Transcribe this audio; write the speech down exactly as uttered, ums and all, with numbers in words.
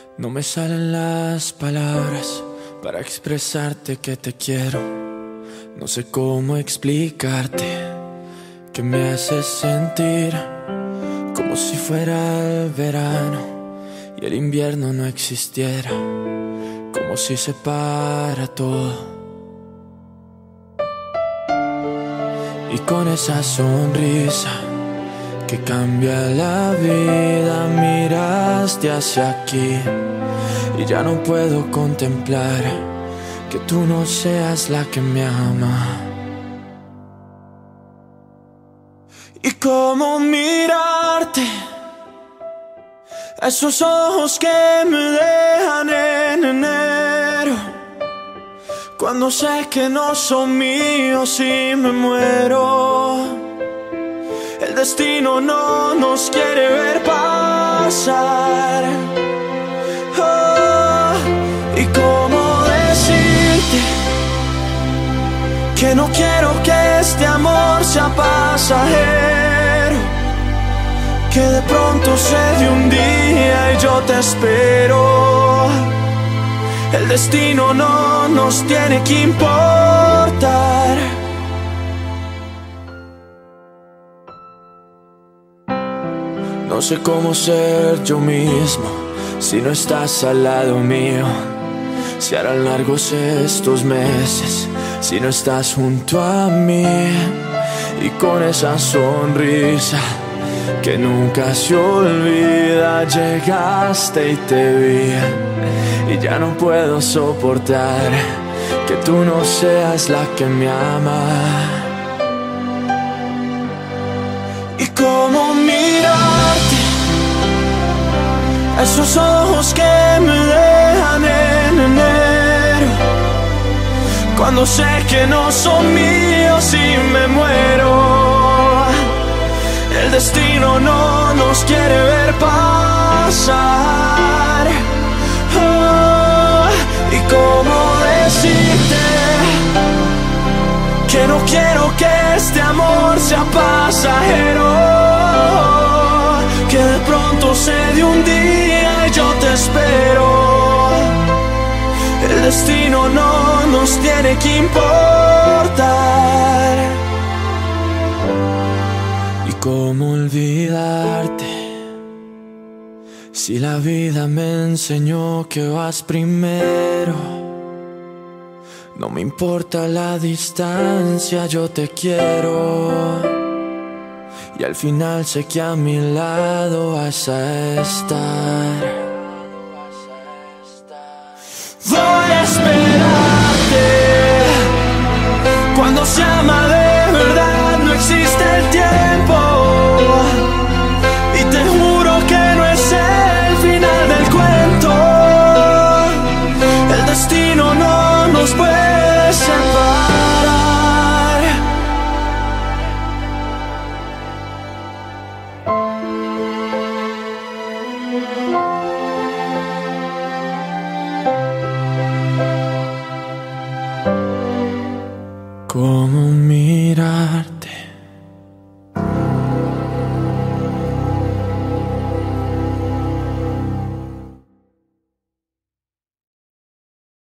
No me salen las palabras para expresarte que te quiero. No sé cómo explicarte que me haces sentir como si fuera el verano y el invierno no existiera, como si se para todo. Y con esa sonrisa que cambia la vida, miraste hacia aquí y ya no puedo contemplar que tú no seas la que me ama. Y cómo mirarte, esos ojos que me dejan en enero, cuando sé que no son míos y me muero. El destino no nos quiere ver pasar. Oh, y cómo decirte que no quiero que este amor sea pasajero, que de pronto se dé un día y yo te espero. El destino no nos tiene que importar. No sé cómo ser yo mismo si no estás al lado mío. Se harán largos estos meses si no estás junto a mí. Y con esa sonrisa que nunca se olvida, llegaste y te vi. Y ya no puedo soportar que tú no seas la que me ama. Y cómo mirarte, esos ojos que me dejan en enero, cuando sé que no son míos y me muero. El destino no nos quiere ver pasar. Oh, y cómo decirte que no quiero que este amor sea pasajero, que de pronto se dé un día y yo te espero. El destino no nos tiene que importar. ¿Y cómo olvidarte si la vida me enseñó que vas primero? No me importa la distancia, yo te quiero. Y al final sé que a mi lado vas a estar. Voy a esperarte. Cuando se ama de verdad no existe el tiempo. Y te juro que no es el final del cuento. El destino no nos puede separar. ¿Cómo mirarte?